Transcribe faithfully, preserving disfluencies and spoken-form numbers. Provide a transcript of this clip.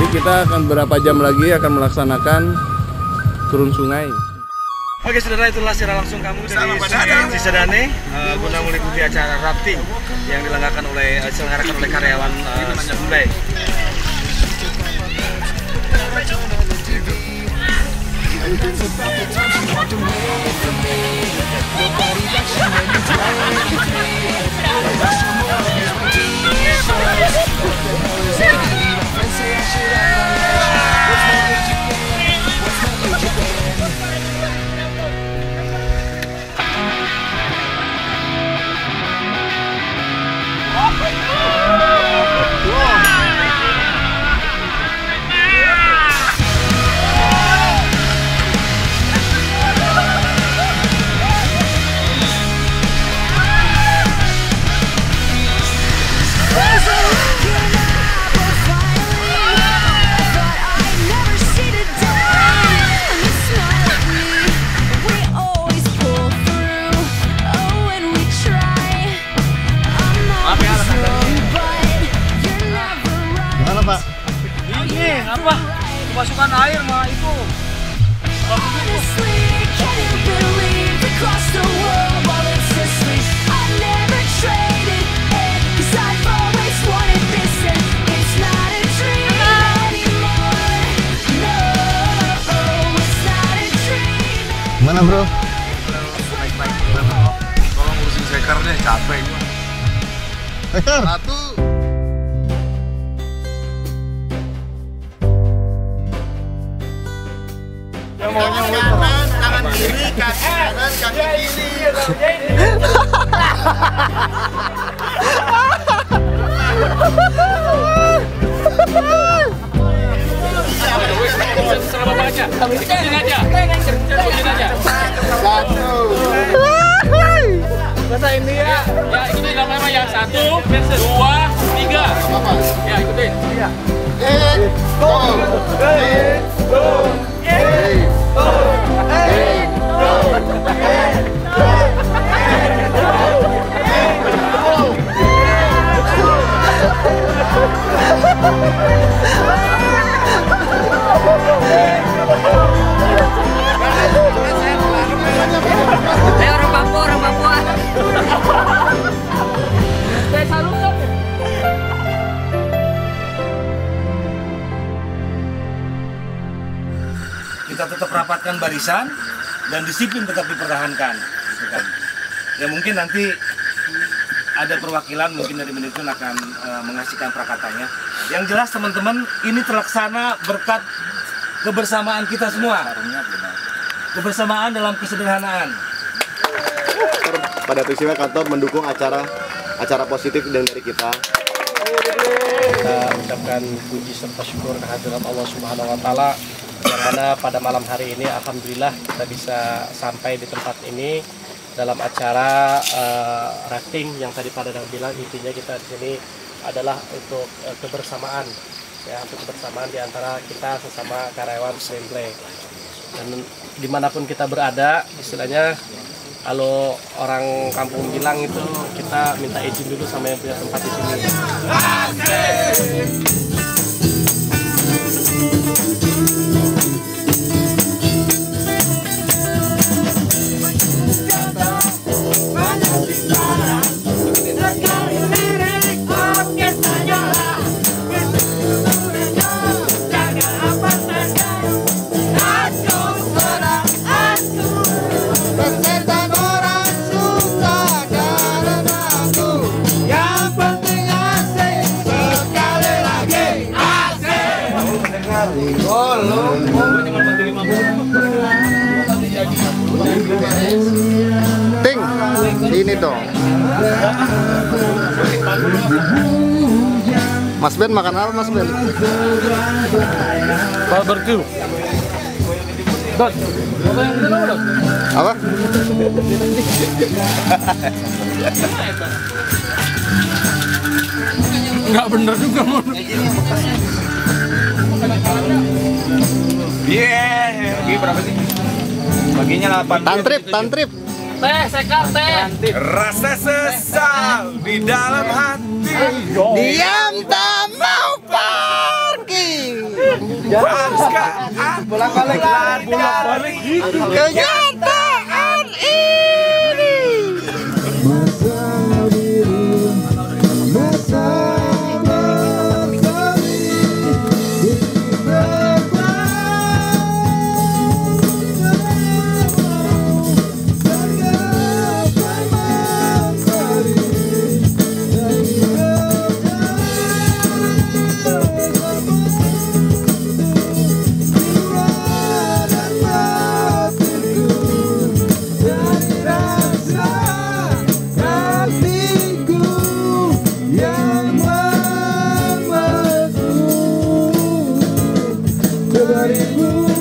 kita akan beberapa jam lagi akan melaksanakan turun sungai. Oke saudara, itulah secara langsung kamu dari Sungai Cisadane uh, guna mengikuti acara rafting yang dilenggarakan oleh uh, diselenggarakan oleh karyawan uh, Sungai. Apa? Masukkan air mah itu. Mana bro? Baik-baik. Tolong urusin seker deh, capek. Seker. Satu. Kanan, tangan kiri, kaki kanan, kaki kiri. Satu. Bahasa India. Ya ikutin lama-lama ya. Satu, dua, tiga. Ya ikutin. Iya. Eh, go. Eh, go. Eh, go. Eh, go. Eh, go. Eh orang Papua, orang Papua. Saya salut dong. Kita tetap rapatkan barisan dan disiplin tetap dipertahankan. Gitu kan. Ya mungkin nanti ada perwakilan mungkin dari manajemen akan uh, mengasihkan prakatannya. Yang jelas teman-teman, ini terlaksana berkat kebersamaan kita semua. Kebersamaan dalam kesederhanaan. Pada prinsipnya kantor mendukung acara acara positif dan dari kita. Kita ucapkan puji serta syukur kehadirat Allah Subhanahu wa taala yang mana pada malam hari ini alhamdulillah kita bisa sampai di tempat ini dalam acara uh, rafting yang tadi Pak Dadang bilang. Intinya kita di sini adalah untuk uh, kebersamaan, ya, untuk kebersamaan di antara kita sesama karyawan Sungai. Dan dimanapun kita berada, istilahnya kalau orang kampung bilang itu kita minta izin dulu sama yang punya tempat di sini. Ting, ini dong. Mas Ben makan apa Mas Ben? Barbecue. Dot. Apa? Enggak bener juga mau. Iya, bagi berapa sih? Baginya delapan. Tantrip, tantrip. Teh, sekar teh. Rasa sesal di dalam hati. Diam tak mau pergi. Bolak-balik bolak-balik kenyataan ini. Yang membeku dua ribu